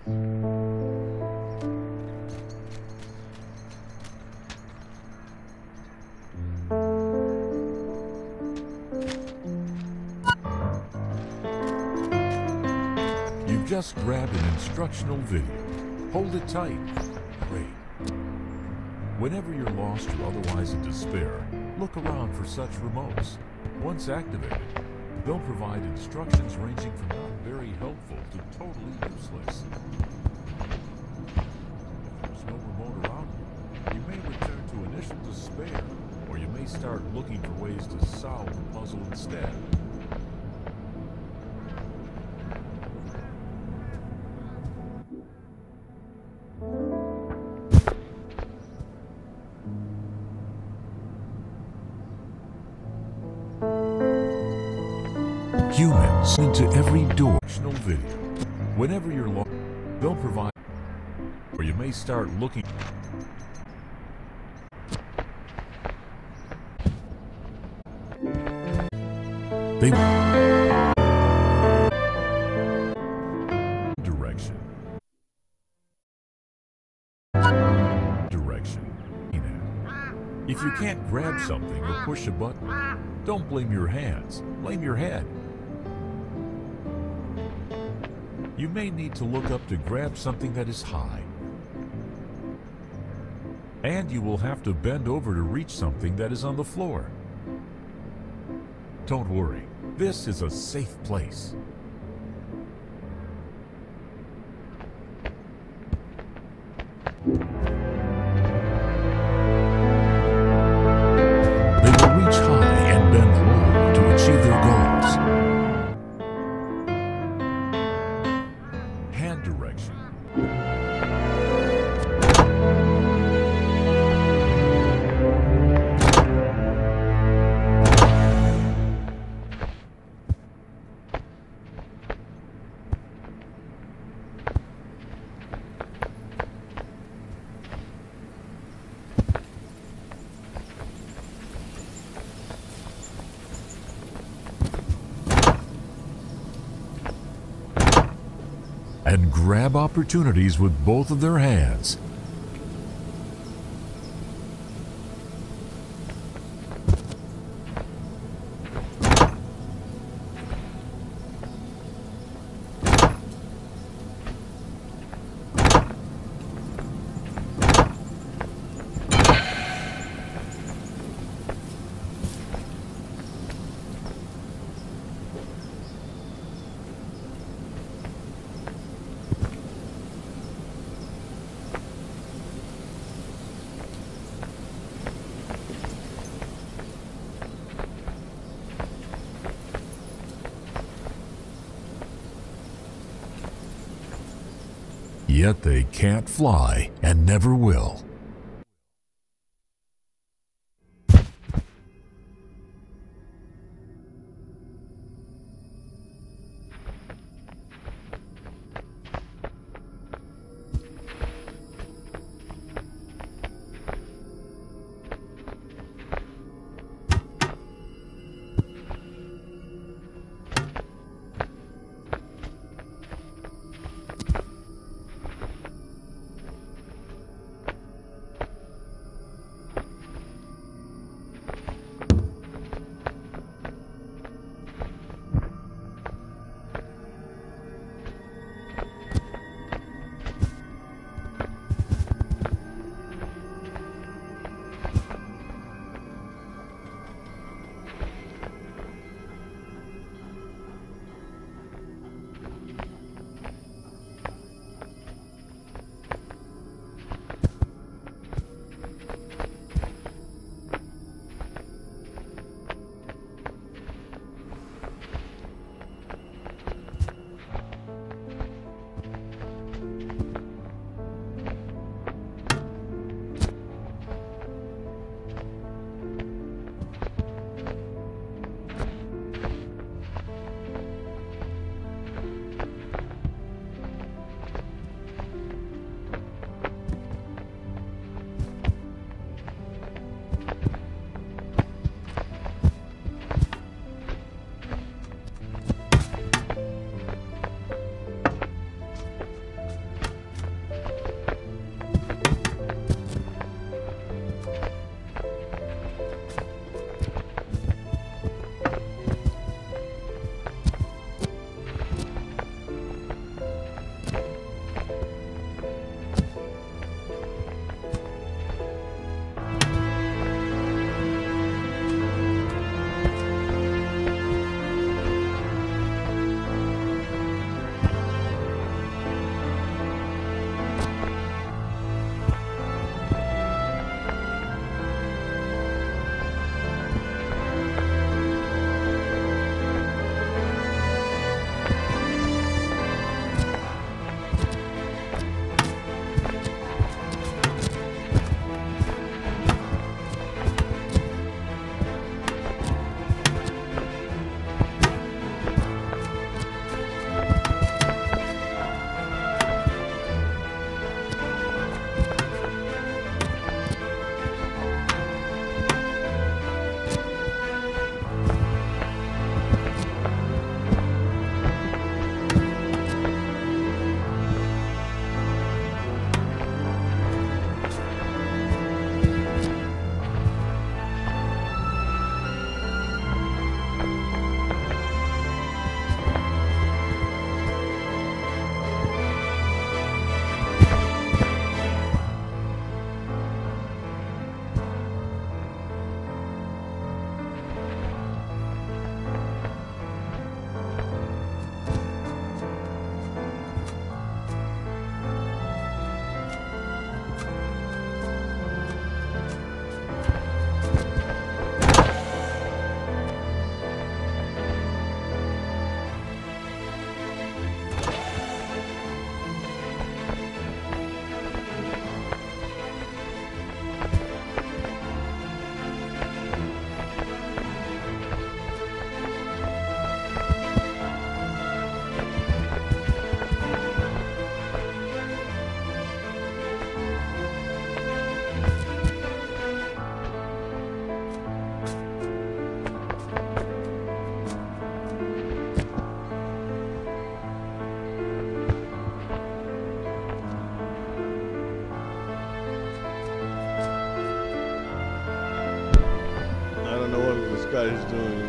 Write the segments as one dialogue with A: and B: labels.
A: You've just grabbed an instructional video. Hold it tight. Great. Whenever you're lost or otherwise in despair, look around for such remotes. Once activated, they'll provide instructions ranging from not very helpful to totally useless. If there's no remote around you may return to initial despair, or you may start looking for ways to solve the puzzle instead. Humans into every directional video. Whenever you're lost, they'll provide, or you may start looking. They direction. If you can't grab something or push a button, don't blame your hands, blame your head. You may need to look up to grab something that is high. And you will have to bend over to reach something that is on the floor. Don't worry, this is a safe place. They will reach high and bend low to achieve their goals. Hand direction. And grab opportunities with both of their hands. Yet they can't fly and never will.
B: guy's doing.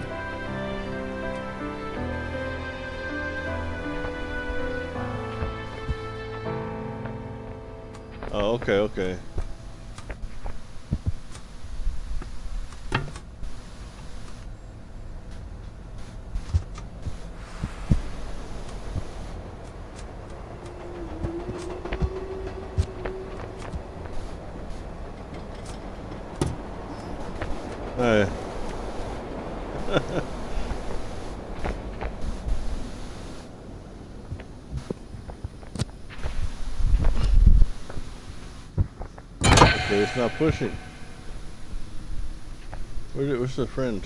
B: Oh, okay, okay. Hey. Okay, it's not pushing. Where's the friend?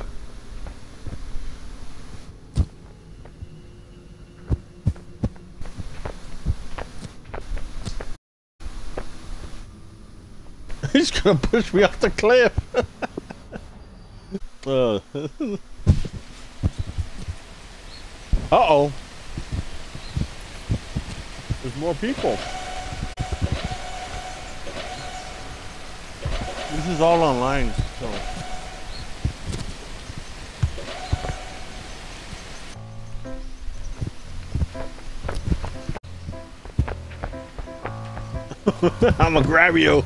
B: He's gonna push me off the cliff. Uh-oh. There's more people. This is all online, so. I'm gonna grab you.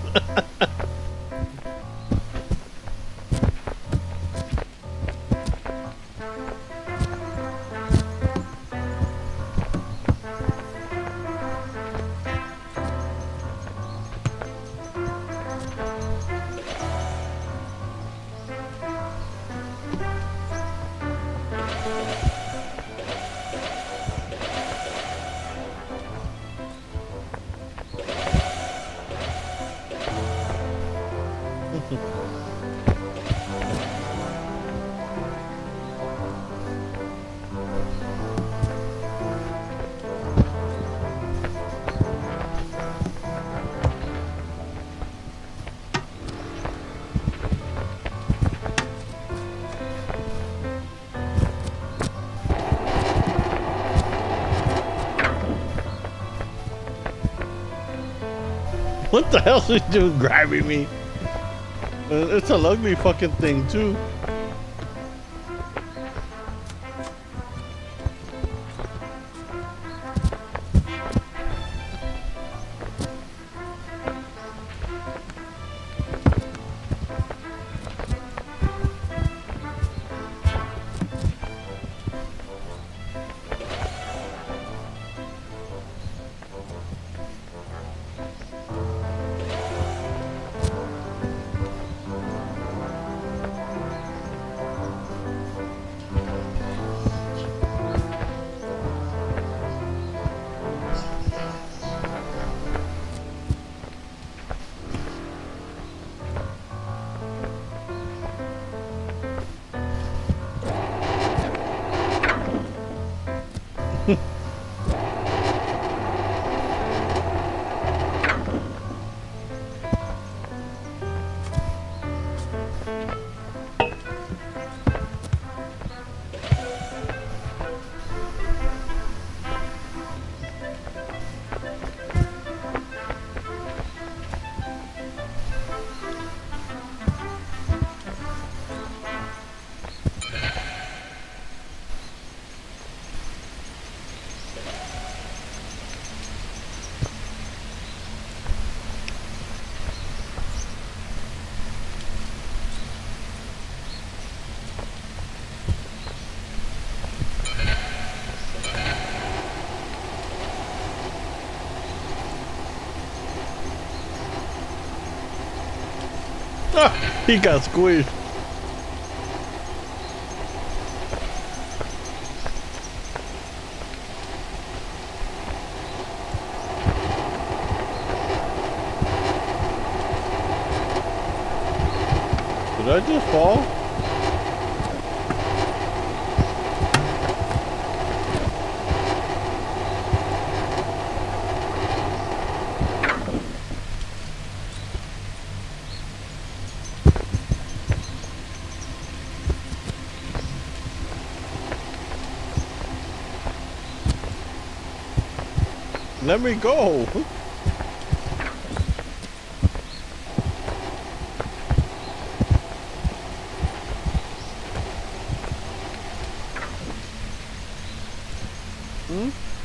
B: What the hell is he doing grabbing me? It's an ugly fucking thing too. He got squished. Did I just fall? Let me go.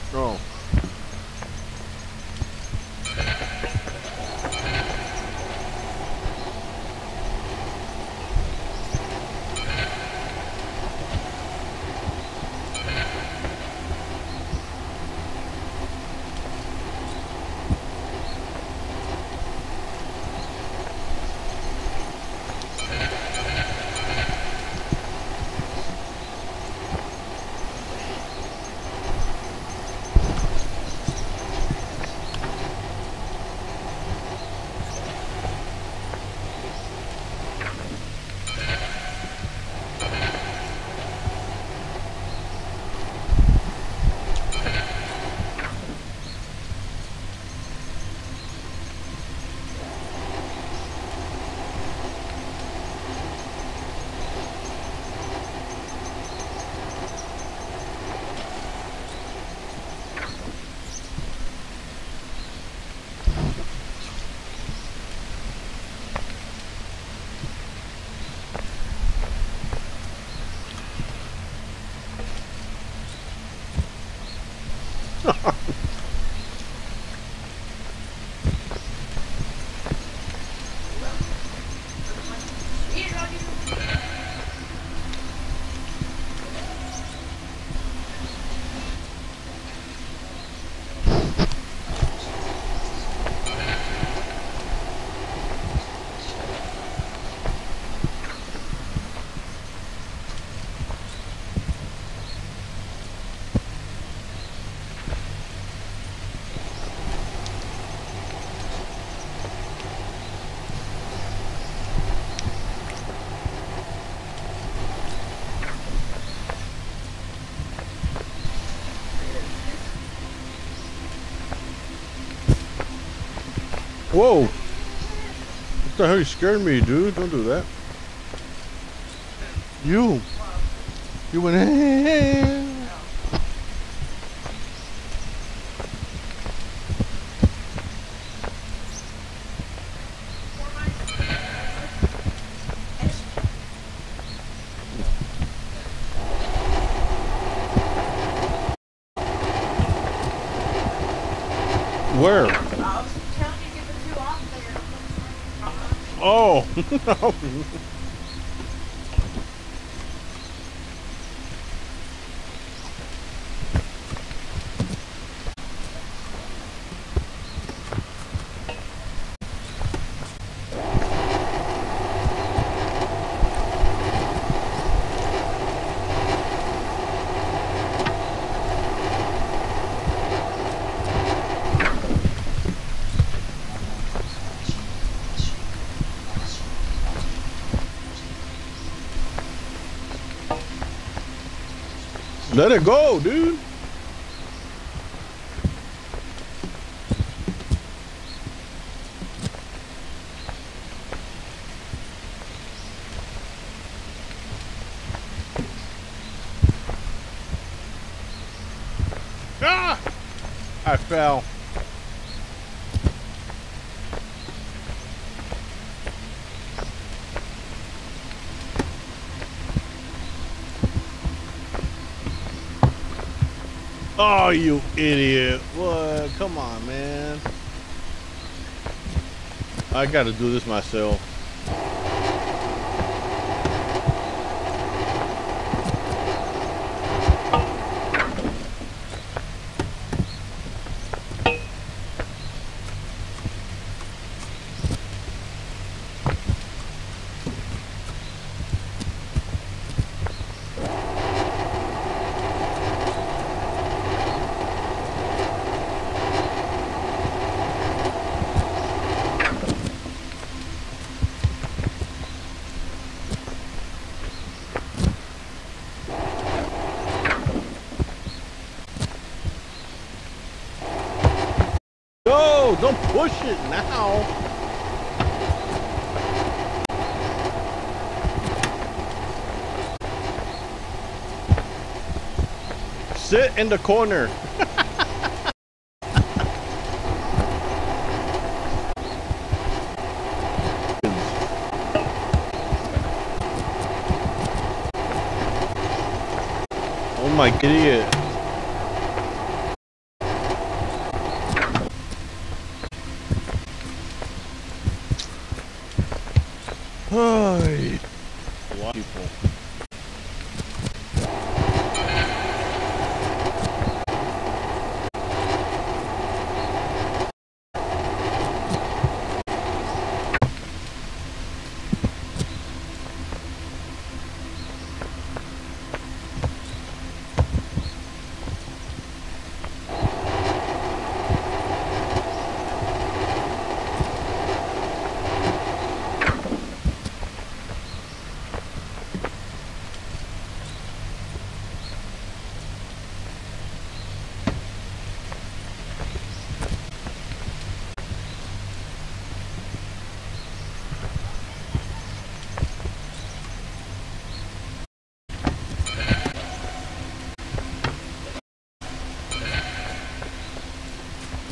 B: Oh. Whoa! What the hell? You scared me, dude. Don't do that. You went, hey. Where? Oh, no. Let it go, dude. Ah! I fell. Oh, you idiot. What? Come on, man. I gotta do this myself. No, don't push it now. Sit in the corner. Oh my idiot.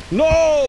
B: No!